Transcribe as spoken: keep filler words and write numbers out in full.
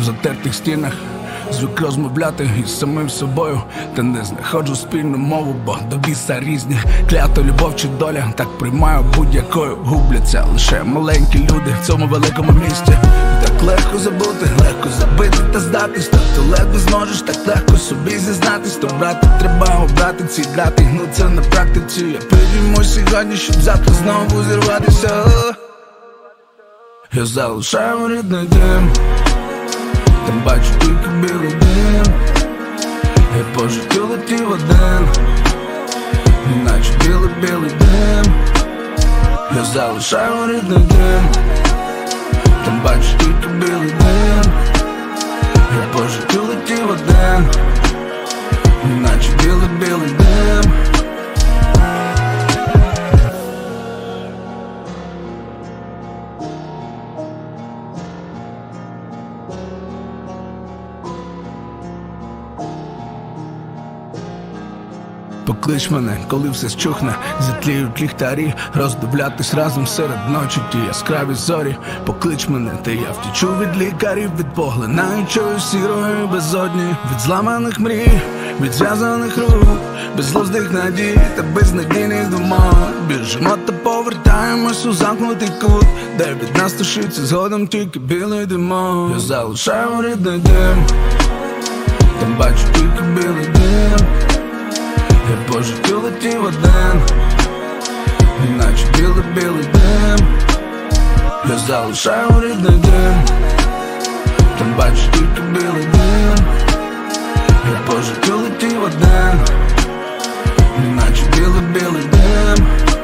затертих стінах, звик розмовляти із самим собою, та не знаходжу спільну мову, бо до біса різні. Клята Любов чи доля, так приймаю будь-якою. Губляться лише маленькі люди в цьому великому місті. Так легко забути, легко забити та здатись. Та ти ледве зможеш так легко собі зізнатись. То брати треба обрати ці грати, ну це на практиці. Я підійму сьогодні, щоб завтра знову зірватися. Я залишаю рідний дім, там бачу тільки білий дим. Я по життю летів один, іначе білий-білий дим. Я залишаю рідний дим, там бачу тільки білий дим. Я по життю летів один, іначе білий-білий дим. Поклич мене, коли все щухне, затліють ліхтарі, роздивлятись разом серед ночі ті яскраві зорі. Поклич мене, та я втічу від лікарів, від поглинаючої сірої безодні, від зламаних мрій, від зв'язаних рук, безглуздих надій та безнадійних думок. Біжимо та повертаємось у замкнутий кут, де від нас тушиться згодом тільки білий димок. Я залишаю рідний дим, там бачу тільки білий дим. Я по життю летів один, іначе білий-білий дим. Я залишаю рідний дим, там бачу тільки білий дим. Я по життю летів один, іначе білий-білий дим.